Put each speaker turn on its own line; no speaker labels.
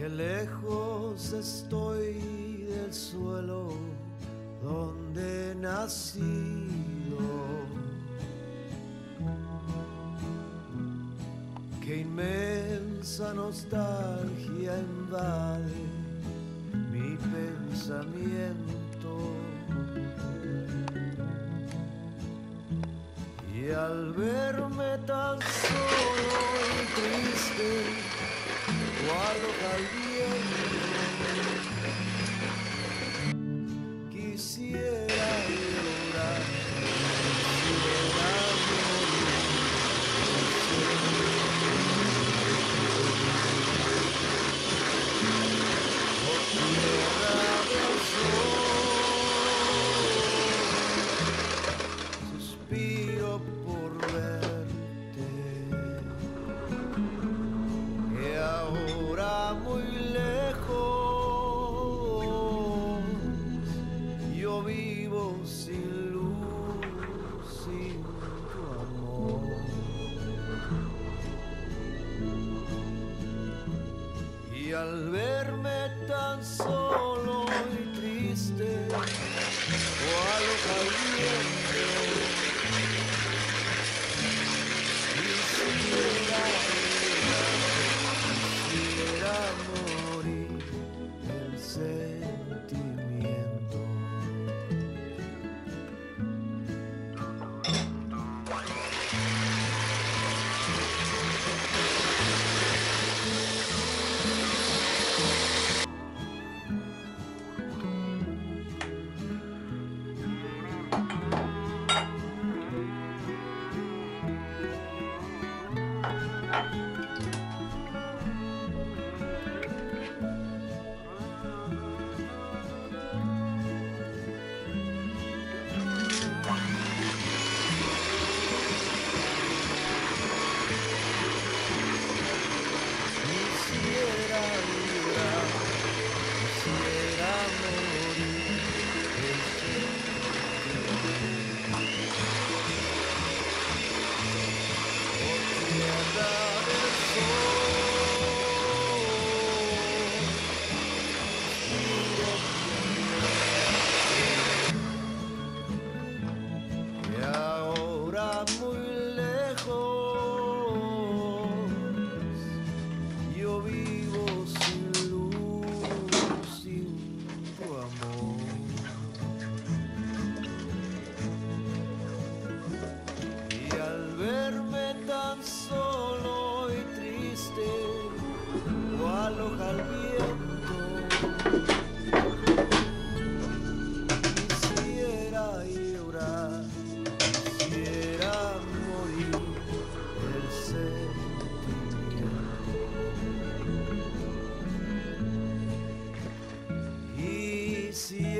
Qué lejos estoy del suelo donde he nacido. Qué inmensa nostalgia invade mi pensamiento. Y al verme tan solo y triste, guardo caliente, quisiera llorar, quisiera morir, tierra del sol, suspiro por verte, que ahora muy lejos yo vivo sin luz, sin tu amor. Y al verme tan solo y triste, cual hoja al viento, quisiera morir del sentimiento. Quisiera llorar, quisiera morir del tierra del sol. Y ahora muy lejos yo vivo sin luz, sin tu amor. Y al verme tan solo y triste, cual hoja al viento, quisiera llorar, quisiera morir del sentimiento. Quisiera